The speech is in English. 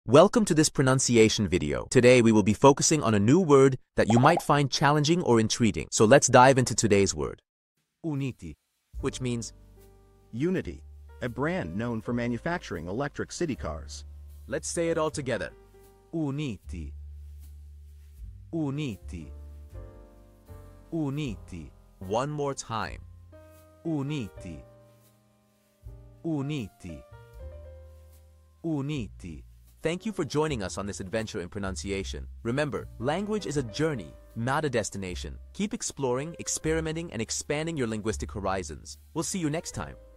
Welcome to this pronunciation video. Today we will be focusing on a new word that you might find challenging or intriguing. So let's dive into today's word. Uniti, which means Uniti, a brand known for manufacturing electric city cars. let's say it all together. Uniti. Uniti. Uniti. One more time. Uniti. Uniti. Uniti. Thank you for joining us on this adventure in pronunciation. Remember, language is a journey, not a destination. Keep exploring, experimenting, and expanding your linguistic horizons. We'll see you next time.